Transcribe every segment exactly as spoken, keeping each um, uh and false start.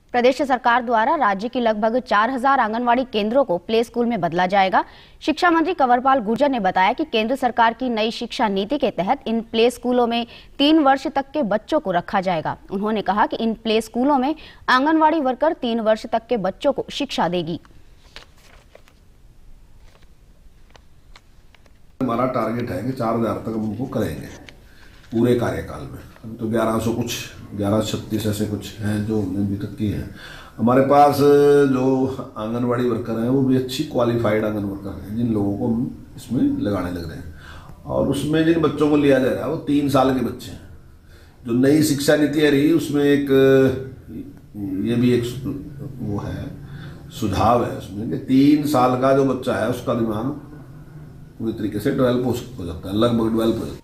प्रदेश सरकार द्वारा राज्य की लगभग चार हज़ार आंगनवाड़ी केंद्रों को प्ले स्कूल में बदला जाएगा। शिक्षा मंत्री कंवरपाल गुर्जर ने बताया कि केंद्र सरकार की नई शिक्षा नीति के तहत इन प्ले स्कूलों में तीन वर्ष तक के बच्चों को रखा जाएगा। उन्होंने कहा कि इन प्ले स्कूलों में आंगनवाड़ी वर्कर तीन वर्ष तक के बच्चों को शिक्षा देगी। हमारा टारगेट है कि चार हजार तक हम उनको करेंगे पूरे कार्यकाल में। अभी तो ग्यारह सौ कुछ ग्यारह छत्तीस ऐसे कुछ हैं जो अभी तक की हैं। हमारे पास जो आंगनवाड़ी वर्कर हैं वो भी अच्छी क्वालिफाइड आंगन वर्कर हैं जिन लोगों को हम इसमें लगाने लग रहे हैं। और उसमें जिन बच्चों को लिया जा रहा है वो तीन साल के बच्चे हैं। जो नई शिक्षा नीति आ रही उसमें एक ये भी एक वो है सुझाव है उसमें कि तीन साल का जो बच्चा है उसका दिमाग पूरी तरीके से डेवलप हो जाता है, लगभग डेवलप हो जाता है।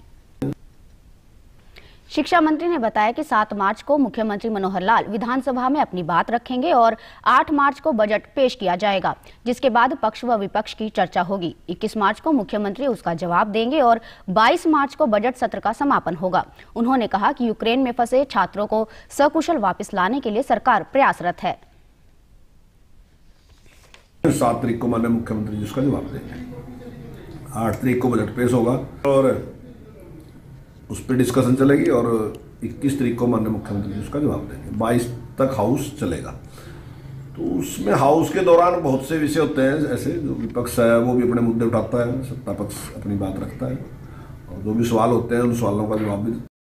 शिक्षा मंत्री ने बताया कि सात मार्च को मुख्यमंत्री मनोहर लाल विधानसभा में अपनी बात रखेंगे और आठ मार्च को बजट पेश किया जाएगा, जिसके बाद पक्ष व विपक्ष की चर्चा होगी। इक्कीस मार्च को मुख्यमंत्री उसका जवाब देंगे और बाईस मार्च को बजट सत्र का समापन होगा। उन्होंने कहा कि यूक्रेन में फंसे छात्रों को सकुशल वापस लाने के लिए सरकार प्रयासरत है। सात तारीख को माननीय मुख्यमंत्री जी उसका जवाब देंगे। आठ तारीख को बजट पेश होगा और उस पर डिस्कशन चलेगी और इक्कीस तारीख को माननीय मुख्यमंत्री उसका जवाब देंगे। बाईस तक हाउस चलेगा। तो उसमें हाउस के दौरान बहुत से विषय होते हैं ऐसे जो विपक्ष है वो भी अपने मुद्दे उठाता है, सत्ता पक्ष अपनी बात रखता है और जो भी सवाल होते हैं उन सवालों का जवाब भी